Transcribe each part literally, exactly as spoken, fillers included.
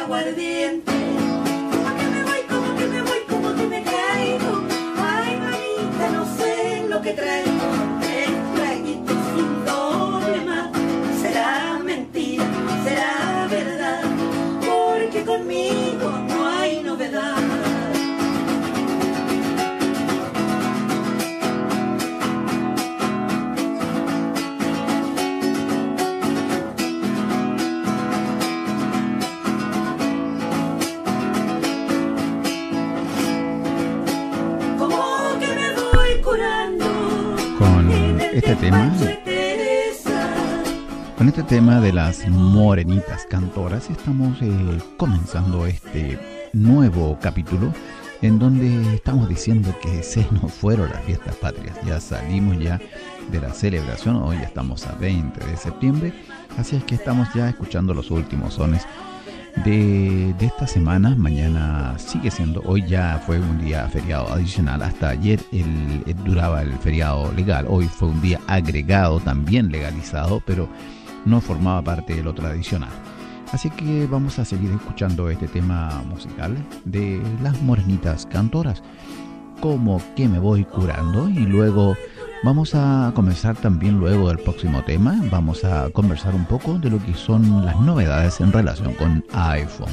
aguardiente. Como que me voy, como que me voy, como que me caigo. Ay, mamita, no sé lo que traigo. El traguito sin doble más. Será mentira, será verdad, porque conmigo no hay novedad. Este tema, con este tema de las morenitas cantoras, estamos eh, comenzando este nuevo capítulo en donde estamos diciendo que se nos fueron las fiestas patrias. Ya salimos ya de la celebración, hoy ya estamos a veinte de septiembre, así es que estamos ya escuchando los últimos sones de, de esta semana. Mañana sigue siendo, hoy ya fue un día feriado adicional, hasta ayer el, el duraba el feriado legal, hoy fue un día agregado, también legalizado, pero no formaba parte de lo tradicional. Así que vamos a seguir escuchando este tema musical de las morenitas cantoras, como que me voy curando, y luego vamos a comenzar también luego del próximo tema. Vamos a conversar un poco de lo que son las novedades en relación con iPhone.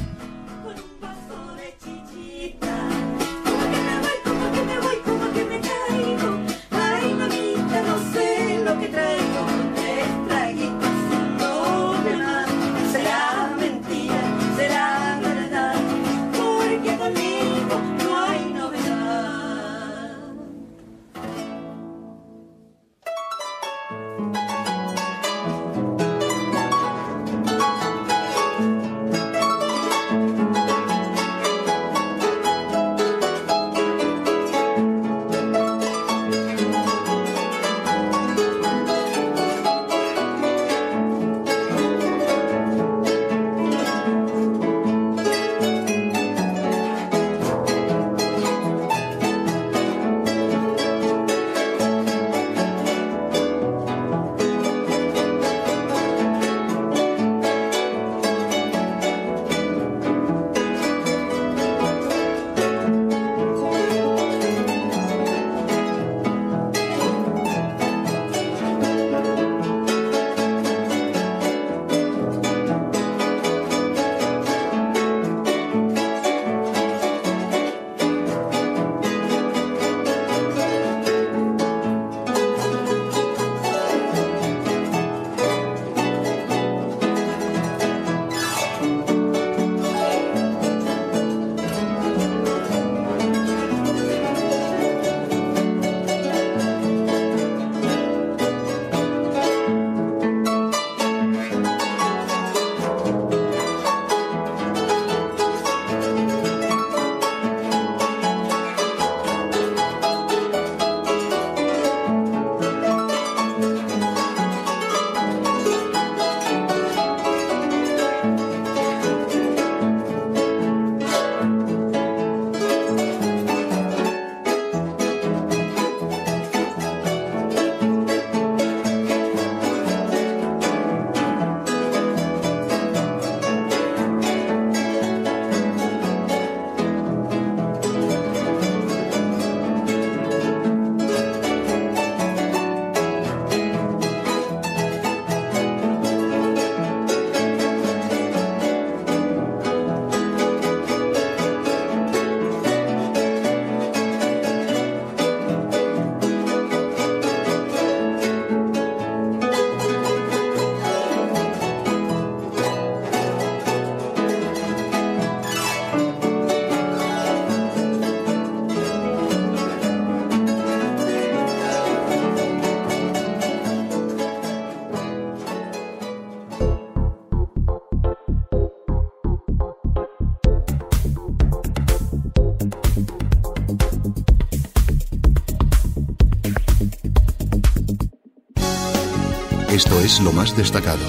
Esto es lo más destacado.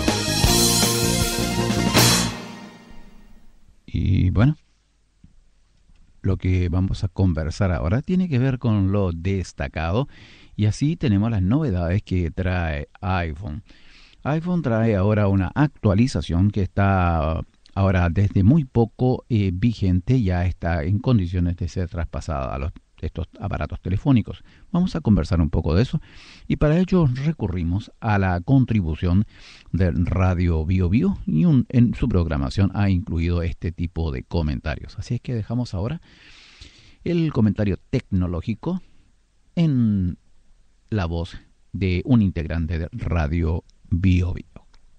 Y bueno, lo que vamos a conversar ahora tiene que ver con lo destacado, y así tenemos las novedades que trae iPhone. iPhone trae ahora una actualización que está ahora desde muy poco eh, vigente, ya está en condiciones de ser traspasada a los, estos aparatos telefónicos. Vamos a conversar un poco de eso y para ello recurrimos a la contribución de Radio Bio Bio y un, en su programación ha incluido este tipo de comentarios. Así es que dejamos ahora el comentario tecnológico en la voz de un integrante de Radio Bio Bio.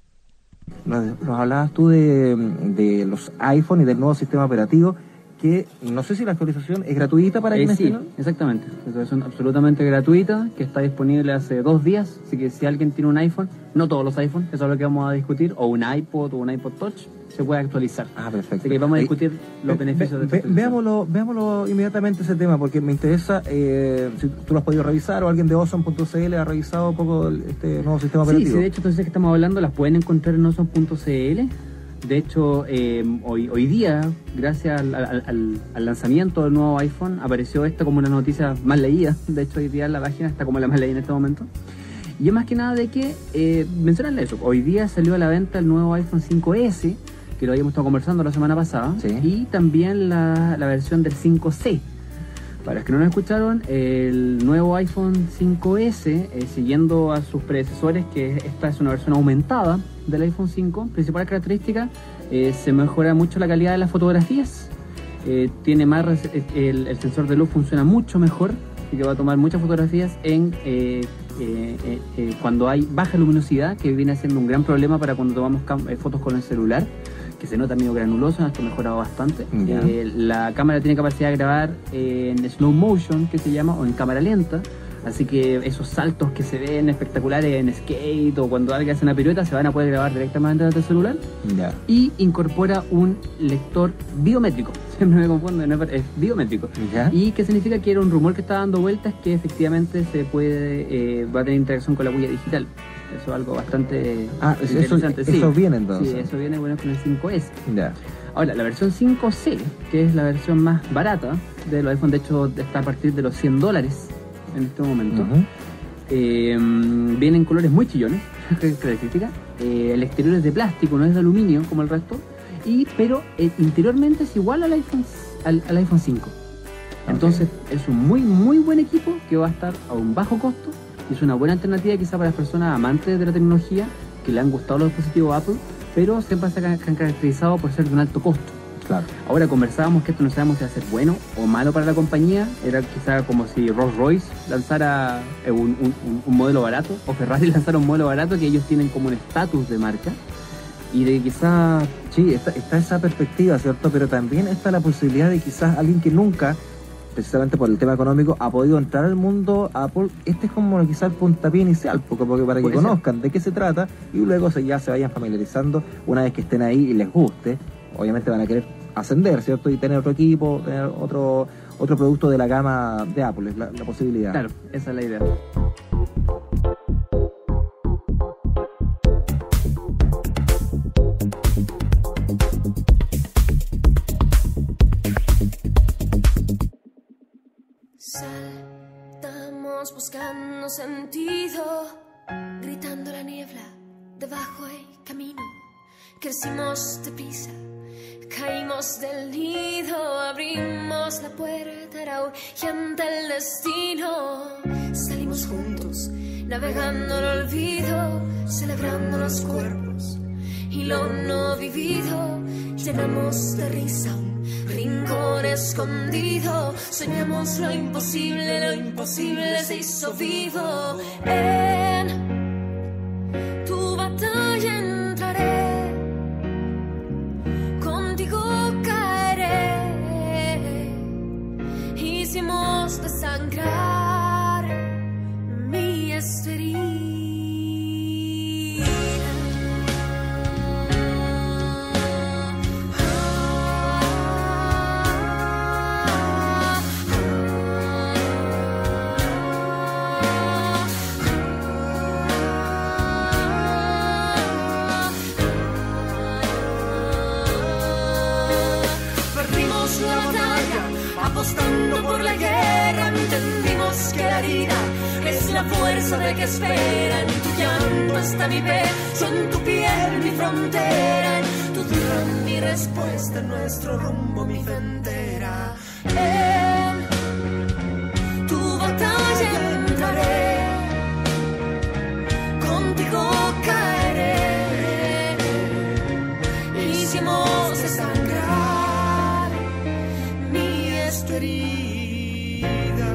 Nos, nos hablabas tú de, de los iPhone y del nuevo sistema operativo, que no sé si la actualización es gratuita para eh, quienes sí, tienen. exactamente. Es una actualización absolutamente gratuita que está disponible hace dos días. Así que si alguien tiene un iPhone, no todos los iPhones, eso es lo que vamos a discutir, o un iPod o un iPod Touch, se puede actualizar. Ah, perfecto. Así que vamos a discutir eh, los ve, beneficios ve, de esta ve, veámoslo, veámoslo inmediatamente ese tema, porque me interesa, eh, si tú lo has podido revisar o alguien de Ozone punto c l ha revisado un poco este nuevo sistema Sí, operativo. sí, de hecho, entonces que estamos hablando, las pueden encontrar en ozone punto c l. De hecho, eh, hoy, hoy día, gracias al, al, al, al lanzamiento del nuevo iPhone, apareció esta como una noticia más leída. De hecho, hoy día la página está como la más leída en este momento. Y es más que nada de que, eh, mencionarle eso, hoy día salió a la venta el nuevo iPhone cinco ese, que lo habíamos estado conversando la semana pasada, sí. Y también la, la versión del cinco ce. Para los que no lo escucharon, el nuevo iPhone cinco ese, eh, siguiendo a sus predecesores, que esta es una versión aumentada del iPhone cinco, principal característica, eh, se mejora mucho la calidad de las fotografías, eh, tiene más el, el sensor de luz funciona mucho mejor, y que va a tomar muchas fotografías en eh, eh, eh, eh, cuando hay baja luminosidad, que viene siendo un gran problema para cuando tomamos eh, fotos con el celular, que se nota medio granuloso. Esto ha mejorado bastante. Yeah. Eh, la cámara tiene capacidad de grabar en slow motion, que se llama, o en cámara lenta, así que esos saltos que se ven espectaculares en skate o cuando alguien hace una pirueta se van a poder grabar directamente desde el celular. Yeah. Y incorpora un lector biométrico, siempre me confundo, no es, es biométrico. Yeah. Y que significa que era un rumor que está dando vueltas que efectivamente se puede eh, va a tener interacción con la huella digital. Eso es algo bastante ah, interesante. Eso, sí. eso viene entonces. Sí, eso viene bueno con el cinco ese. Ya. Ahora, la versión cinco ce, que es la versión más barata de los iPhone, de hecho está a partir de los cien dólares en este momento. Uh-huh. eh, viene en colores muy chillones, característica. Eh, el exterior es de plástico, no es de aluminio como el resto, y pero eh, interiormente es igual al iPhone, al, al iPhone cinco. Entonces okay. Es un muy muy buen equipo que va a estar a un bajo costo. Es una buena alternativa quizá para las personas amantes de la tecnología que le han gustado los dispositivos Apple, pero siempre se han caracterizado por ser de un alto costo. Claro. Ahora conversábamos que esto no sabemos si va a ser bueno o malo para la compañía. Era quizá como si Rolls Royce lanzara un, un, un modelo barato, o Ferrari lanzara un modelo barato, que ellos tienen como un estatus de marca. Y de quizá... Sí, está, está esa perspectiva, ¿cierto? Pero también está la posibilidad de quizás alguien que nunca, precisamente por el tema económico, ha podido entrar al mundo Apple. Este es como quizá el puntapié inicial, porque, porque para que conozcan ser. de qué se trata y luego se, ya se vayan familiarizando. Una vez que estén ahí y les guste, obviamente van a querer ascender, ¿cierto? Y tener otro equipo, tener otro otro producto de la gama de Apple, es la, la posibilidad. Claro, esa es la idea. Saltamos buscando sentido, gritando la niebla debajo el camino. Crecimos deprisa, caímos del nido, abrimos la puerta, era urgente el destino. Salimos juntos, navegando el olvido, celebrando los cuerpos y lo no vivido. Llenamos de risa un rincón escondido, soñamos lo imposible, lo imposible se hizo vivo. En tu batalla entraré, contigo caeré, hicimos desangrar mi herida. Apostando por la guerra, entendimos que la herida es la fuerza de que espera. En tu llanto está mi pecho, en tu piel mi frontera, en tu guerra, mi respuesta, nuestro rumbo, mi frontera. En tu batalla entraré, contigo caeré, y si hemos de sangrar, mi es tu herida.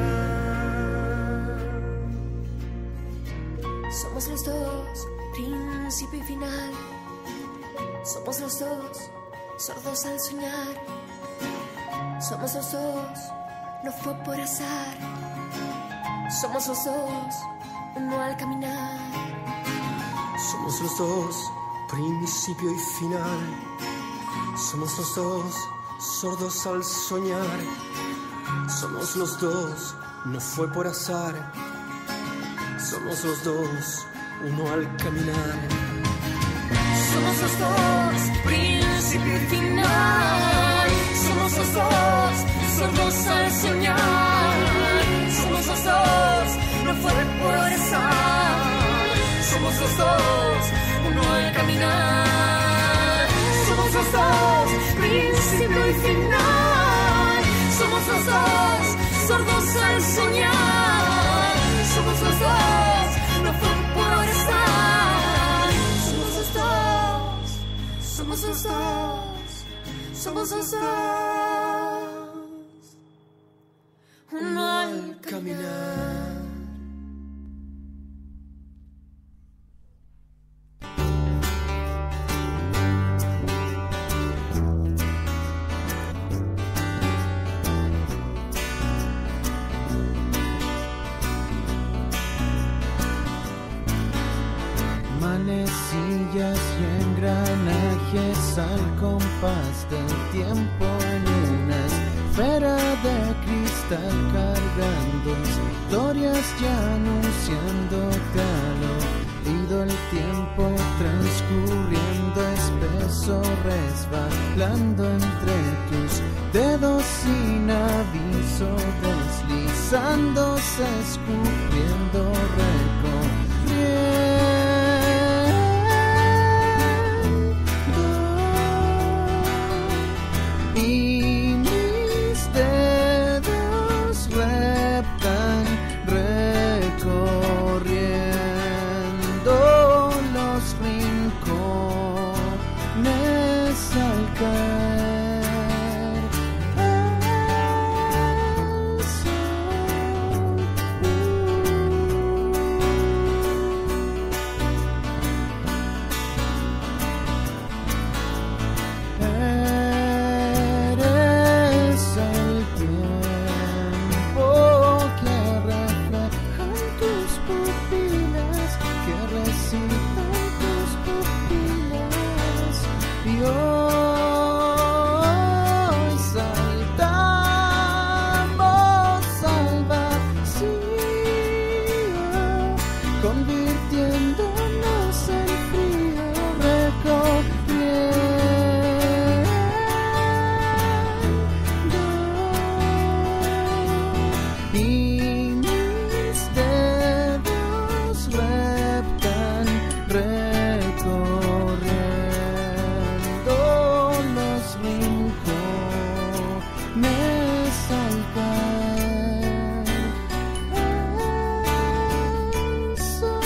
Somos los dos, principio y final. Somos los dos, sordos al soñar. Somos los dos, no fue por azar. Somos los dos, uno al caminar. Somos los dos, principio y final. Somos los dos, sordos al soñar. Somos los dos, no fue por azar. Somos los dos, uno al caminar. Somos los dos, principio y final. Somos los dos, sordos al soñar. Somos los dos, no fue por azar. Somos los dos, uno al caminar. Somos los dos, principio y final. Somos los dos, sordos al soñar. Somos los dos, no fue por azar. Somos los dos, somos los dos, somos los dos, uno al caminar. Manecillas y engranajes al compás del tiempo en una esfera de cristal cargando historias y anunciándote al oído el tiempo transcurriendo espeso, resbalando entre tus dedos sin aviso, deslizándose, escurriendo, recorriendo. Y mis dedos reptan recorriendo los rincones al caer el sol. Eres el tiempo que reflejan tus pupilas, que recitan tus pupilas, y hoy saltamos al vacío, convirtiéndonos en frío, recorriendo. Y mis dedos reptan recorriendo los rincones al caer el sol.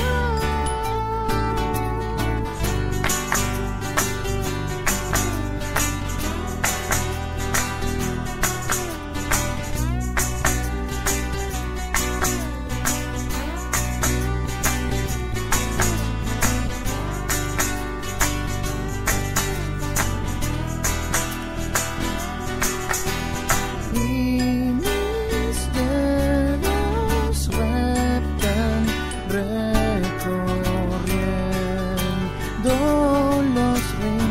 Y mis dedos reptan recorriendo los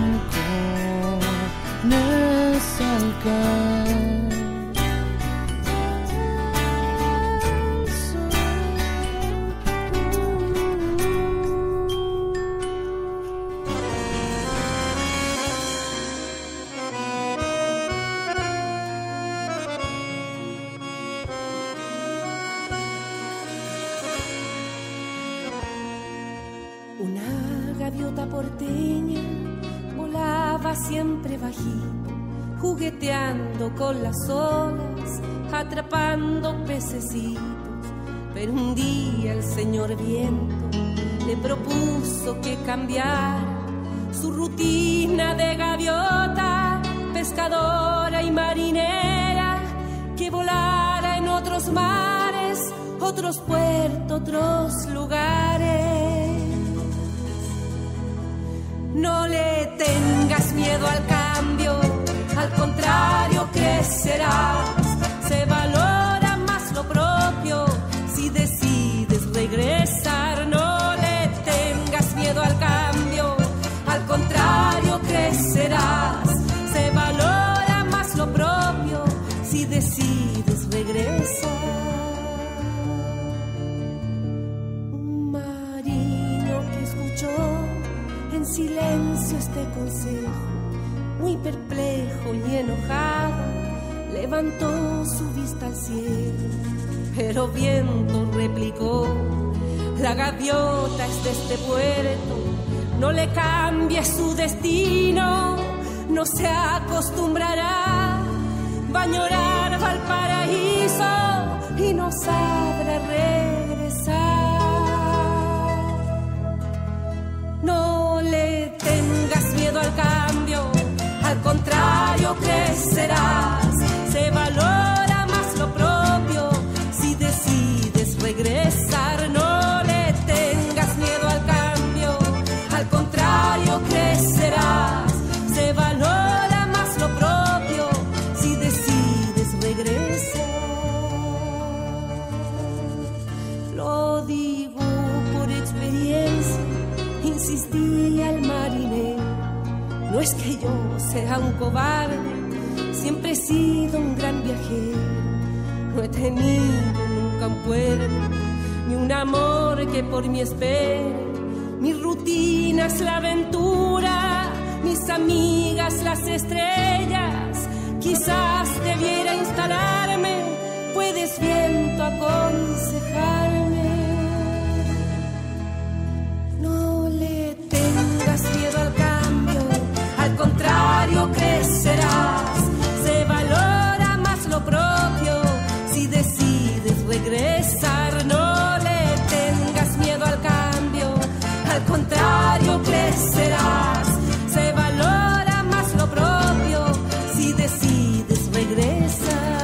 rincones al caer el sol. Una gaviota porteña volaba nadaba siempre bajito, jugueteando con las olas, atrapando pececitos. Pero un día el señor viento le propuso que cambiara su rutina de gaviota, pescadora y marinera, que volara en otros mares, otros puertos, otros lugares. No le tengas miedo al cambio, al contrario crecerás. Se valora más lo propio si decides regresar. No le tengas miedo al cambio, al contrario crecerás. Se valora más lo propio si decides regresar. Un marino que escuchó en silencio este consejo, muy perplejo y enojado, levantó su vista al cielo, pero viento replicó: la gaviota es de este puerto, no le cambie su destino, no se acostumbrará, va a añorar Valparaíso y no sabrá regresar. No le tengas miedo al cambio, al contrario crecerás. Se valora más lo propio si decides regresar. No le tengas miedo al cambio, al contrario crecerás. Se valora más lo propio si decides regresar. Lo digo por experiencia, insistía el marinero. No es que yo sea un cobarde, siempre he sido un gran viajero. No he tenido nunca un puerto, ni un amor que por mí espere. Mi rutina es la aventura, mis amigas las estrellas. Quizás debiera instalarme, puedes viento aconsejarme. No le tengas miedo al cambio, al contrario crecerás. Se valora más lo propio si decides regresar. No le tengas miedo al cambio, al contrario crecerás. Se valora más lo propio si decides regresar.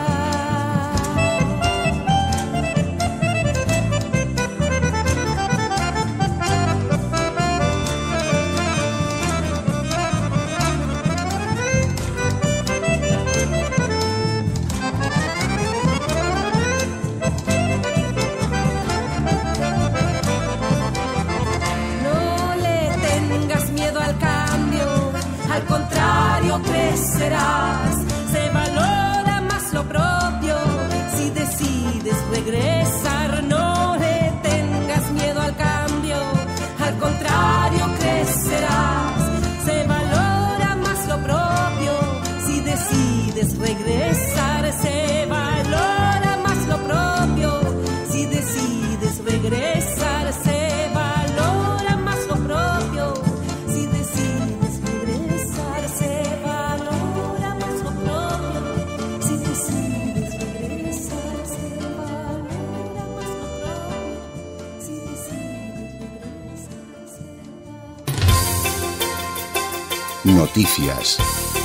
Al contrario crecerás. Se valora más lo propio si decides regresar. No le tengas miedo al cambio, al contrario crecerás. Se valora más lo propio si decides regresar. Se valora más lo propio si decides regresar. Se valora más lo propio si decides regresar. Se valora más lo propio si decides regresar. Se valora más lo propio si decides regresar. Noticias.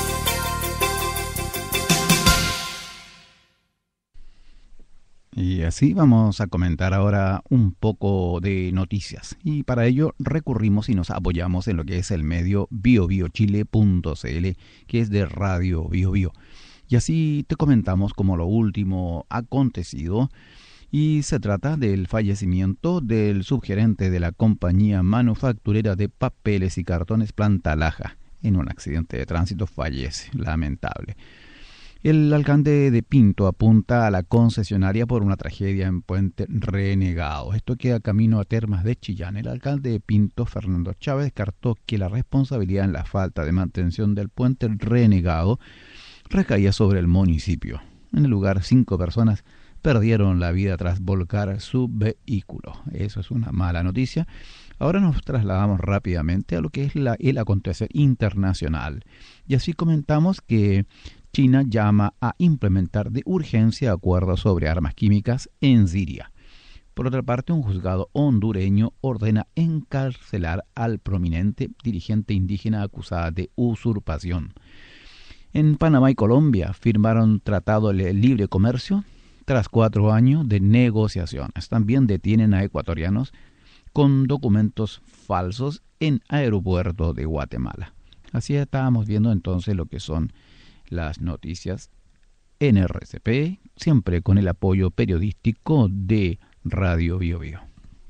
Y así vamos a comentar ahora un poco de noticias. Y para ello recurrimos y nos apoyamos en lo que es el medio bio bio chile punto c l, que es de Radio Bio Bio. Y así te comentamos como lo último acontecido. Y se trata del fallecimiento del subgerente de la compañía manufacturera de papeles y cartones Planta Laja. En un accidente de tránsito fallece, lamentable. El alcalde de Pinto apunta a la concesionaria por una tragedia en Puente Renegado. Esto queda camino a Termas de Chillán. El alcalde de Pinto, Fernando Chávez, descartó que la responsabilidad en la falta de mantención del Puente Renegado recaía sobre el municipio. En el lugar, cinco personas perdieron la vida tras volcar su vehículo. Eso es una mala noticia. Ahora nos trasladamos rápidamente a lo que es la, el acontecer internacional. Y así comentamos que China llama a implementar de urgencia acuerdos sobre armas químicas en Siria. Por otra parte, un juzgado hondureño ordena encarcelar al prominente dirigente indígena acusada de usurpación. En Panamá y Colombia firmaron tratado de libre comercio tras cuatro años de negociaciones. También detienen a ecuatorianos con documentos falsos en aeropuerto de Guatemala. Así estábamos viendo entonces lo que son las noticias en R C P, siempre con el apoyo periodístico de Radio Bio Bio.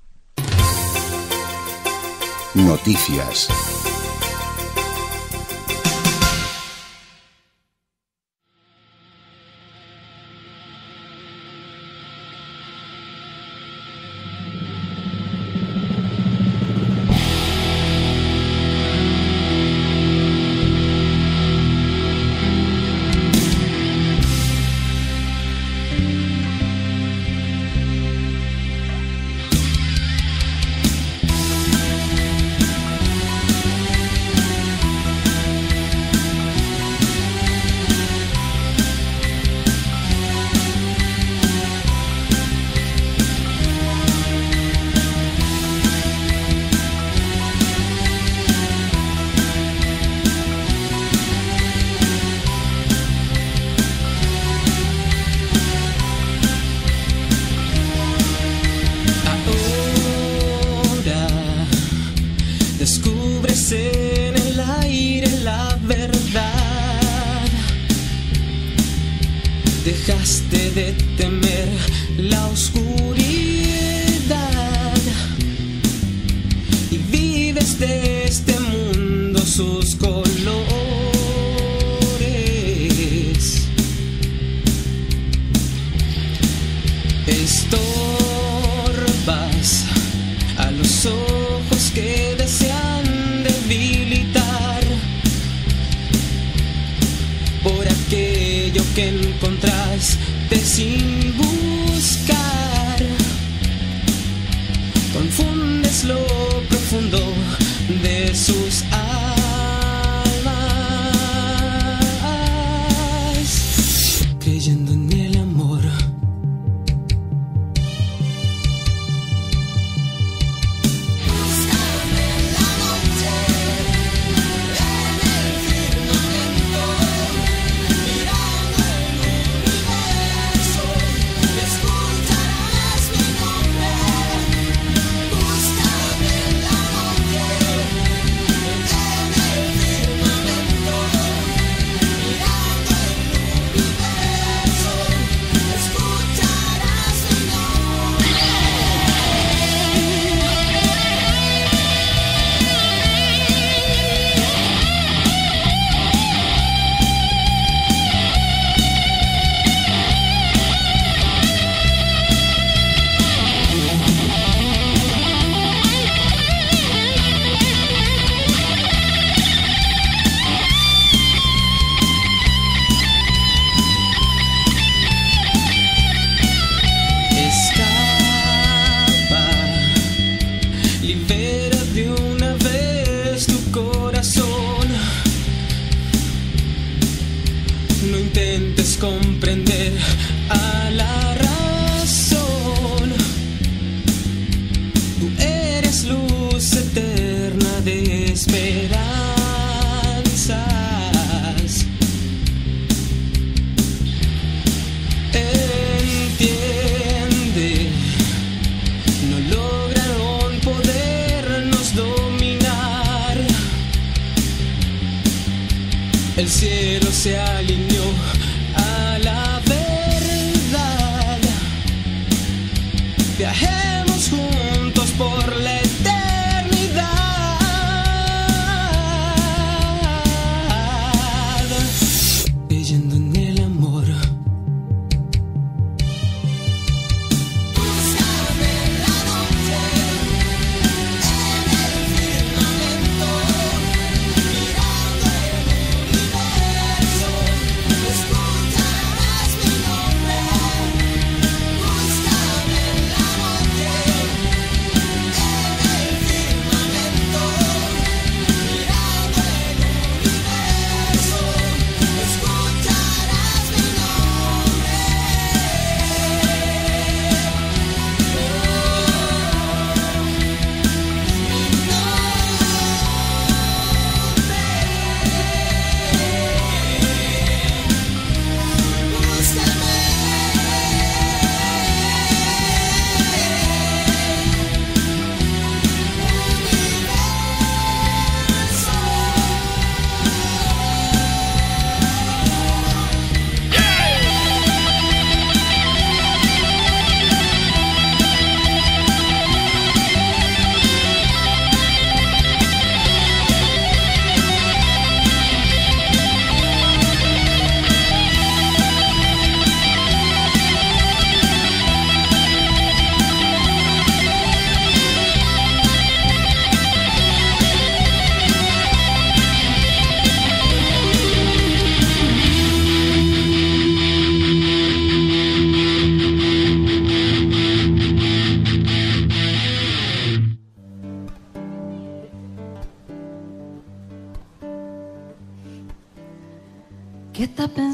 Noticias. Dejaste de temer la oscuridad y vives de este mundo sus colores. Estorbas a los ojos que desean debilitar por aquello que encontraste sin buscar. Confundes lo profundo de sus almas, creyendo en el amor. Comprender a la razón. Tú eres luz eterna de esperanzas. Entiende, no lograron podernos dominar. El cielo se alineó a la verdad.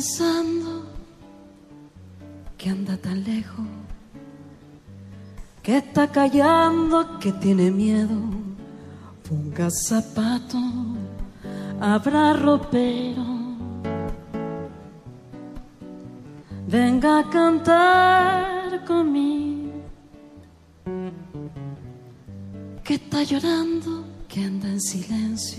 pensando que anda tan lejos, que está callando, que tiene miedo. Ponga zapato, habrá ropero. Venga a cantar conmigo, que está llorando, que anda en silencio,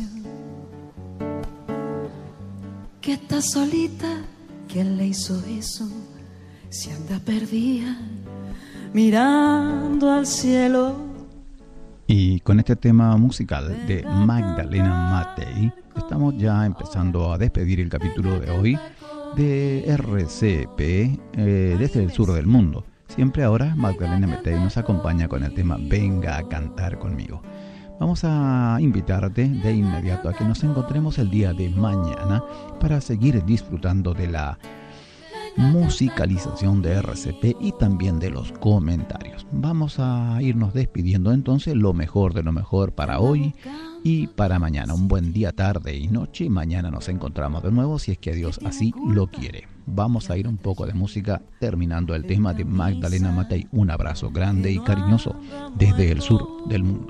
que está solita, ¿quién le hizo eso? Si anda perdida, mirando al cielo. Y con este tema musical de Magdalena Matei, estamos ya empezando a despedir el capítulo de hoy de R C P eh, desde el sur del mundo. Siempre ahora Magdalena Matei nos acompaña con el tema Venga a cantar conmigo. Vamos a invitarte de inmediato a que nos encontremos el día de mañana para seguir disfrutando de la musicalización de R C P y también de los comentarios. Vamos a irnos despidiendo entonces, lo mejor de lo mejor para hoy y para mañana. Un buen día, tarde y noche, y mañana nos encontramos de nuevo si es que Dios así lo quiere. Vamos a ir un poco de música terminando el tema de Magdalena Matei. Un abrazo grande y cariñoso desde el sur del mundo.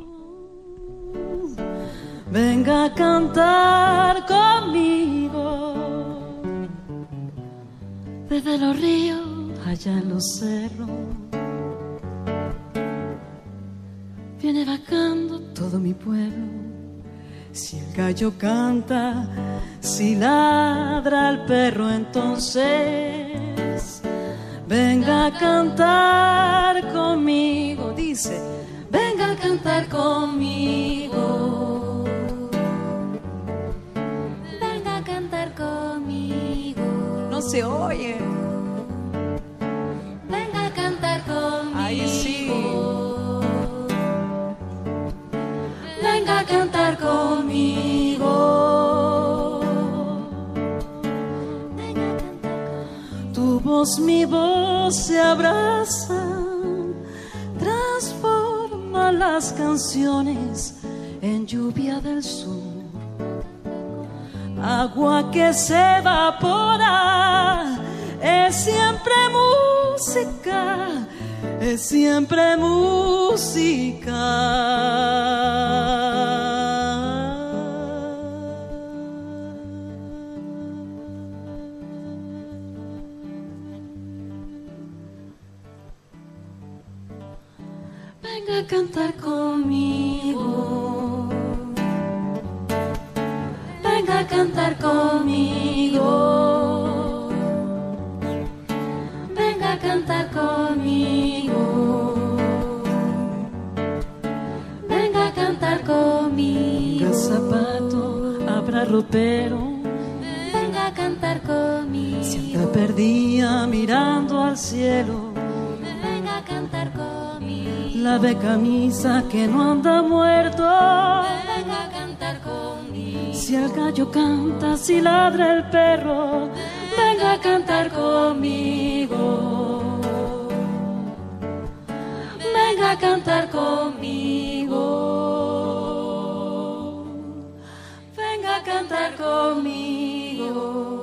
Venga a cantar conmigo desde los ríos, allá en los cerros. Viene bajando todo mi pueblo. Si el gallo canta, si ladra el perro, entonces venga a cantar conmigo. Dice, venga a cantar conmigo. Venga a cantar conmigo. No se oye. Venga a cantar conmigo. Ahí sí. Venga a cantar conmigo. Venga a cantar conmigo. Tu voz, mi voz se abrazan, transforma las canciones en lluvia del sur. Agua que se evapora, es siempre música, es siempre música. Venga a cantar conmigo. Venga a cantar conmigo. Venga a cantar conmigo. Venga a cantar conmigo. Habrá zapato, habrá ropero. Venga a cantar conmigo. Si anda perdida mirando al cielo. Venga a cantar conmigo. Lave camisa que no anda muerto. Venga a cantar conmigo. Si el gallo canta, si ladra el perro, venga a cantar conmigo. Venga a cantar conmigo. Venga a cantar conmigo.